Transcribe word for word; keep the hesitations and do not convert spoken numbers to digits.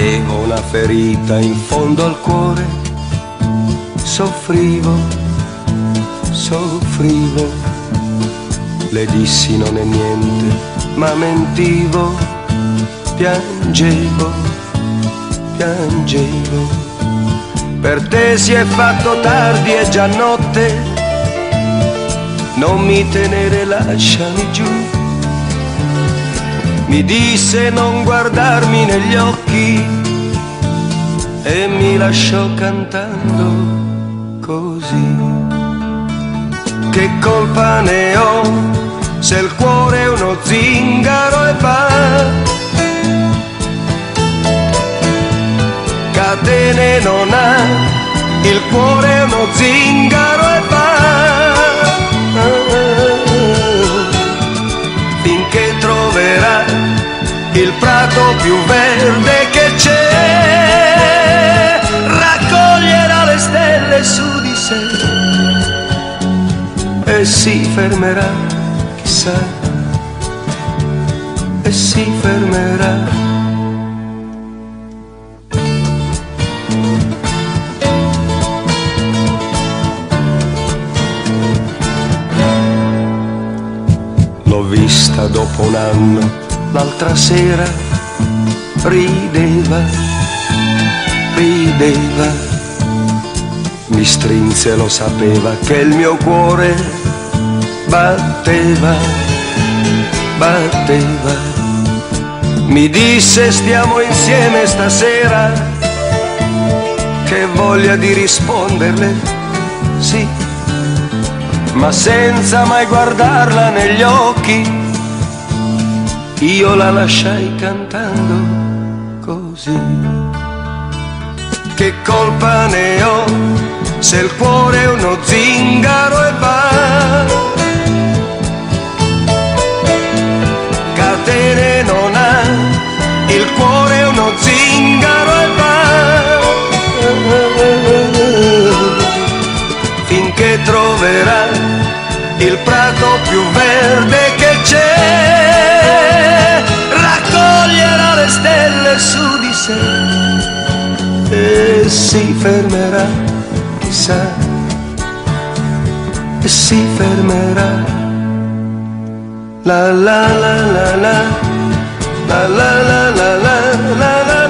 Avevo una ferita in fondo al cuore, soffrivo, soffrivo. Le dissi non è niente, ma mentivo, piangevo, piangevo. Per te si è fatto tardi, è già notte, non mi tenere, lasciami giù. Mi disse non guardarmi negli occhi e mi lasciò cantando così. Che colpa ne ho se il cuore è uno zingaro e va, catene non ha, il cuore è uno zingaro e va. Finché troverà il prato più verde che c'è, raccoglierà le stelle su di sé e si fermerà, chissà, e si fermerà. L'ho vista dopo un anno, l'altra sera, rideva, rideva, mi strinse, lo sapeva che il mio cuore batteva, batteva. Mi disse stiamo insieme stasera, che voglia di risponderle, sì, ma senza mai guardarla negli occhi. Io la lasciai cantando così. Che colpa ne ho se il cuore è uno zingaro e va, catene non ha, il cuore è uno zingaro e va. Finché troverà il prato più verde che c'è, raccoglierà le stelle su di sé e si fermerà, chissà, e si fermerà. La la la la la, la la la la la la la.